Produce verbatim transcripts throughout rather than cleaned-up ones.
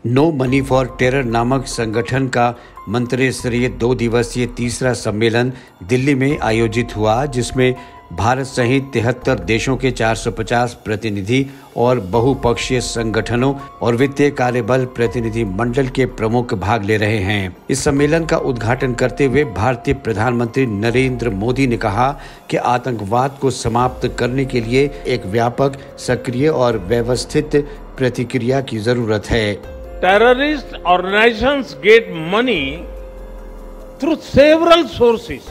No money for terror नामक संगठन का मंत्रिस्तरीय दो दिवसीय तीसरा सम्मेलन दिल्ली में आयोजित हुआ, जिसमें भारत सहित तिहत्तर देशों के चार सौ पचास प्रतिनिधि और बहुपक्षीय संगठनों और वित्तीय कार्यबल प्रतिनिधि मंडल के प्रमुख भाग ले रहे हैं। इस सम्मेलन का उद्घाटन करते हुए भारतीय प्रधानमंत्री नरेंद्र मोदी ने कहा कि आतंकवाद को समाप्त करने के लिए एक व्यापक, सक्रिय और व्यवस्थित प्रतिक्रिया की जरूरत है। Terrorist organizations get money through several sources.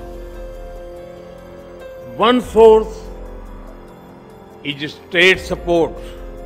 One source is state support.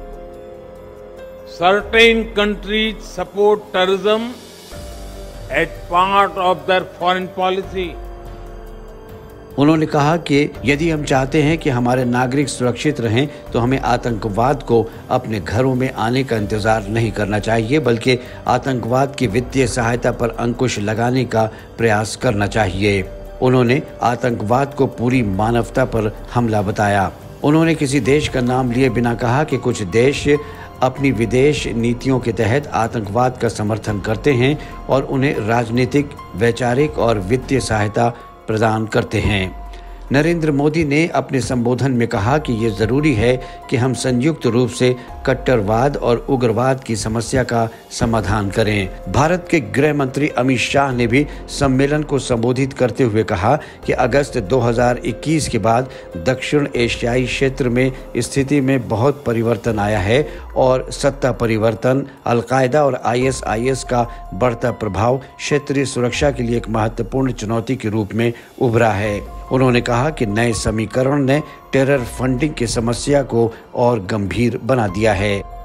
Certain countries support terrorism as part of their foreign policy. उन्होंने कहा कि यदि हम चाहते हैं कि हमारे नागरिक सुरक्षित रहें, तो हमें आतंकवाद को अपने घरों में आने का इंतजार नहीं करना चाहिए, बल्कि आतंकवाद की वित्तीय सहायता पर अंकुश लगाने का प्रयास करना चाहिए। उन्होंने आतंकवाद को पूरी मानवता पर हमला बताया। उन्होंने किसी देश का नाम लिए बिना कहा कि कुछ देश अपनी विदेश नीतियों के तहत आतंकवाद का समर्थन करते हैं और उन्हें राजनीतिक, वैचारिक और वित्तीय सहायता प्रदान करते हैं। नरेंद्र मोदी ने अपने संबोधन में कहा कि ये जरूरी है कि हम संयुक्त रूप से कट्टरवाद और उग्रवाद की समस्या का समाधान करें। भारत के गृह मंत्री अमित शाह ने भी सम्मेलन को संबोधित करते हुए कहा कि अगस्त दो हज़ार इक्कीस के बाद दक्षिण एशियाई क्षेत्र में स्थिति में बहुत परिवर्तन आया है और सत्ता परिवर्तन, अलकायदा और आई एस आई एस का बढ़ता प्रभाव क्षेत्रीय सुरक्षा के लिए एक महत्वपूर्ण चुनौती के रूप में उभरा है। उन्होंने कहा कि नए समीकरण ने टेरर फंडिंग की समस्या को और गंभीर बना दिया है।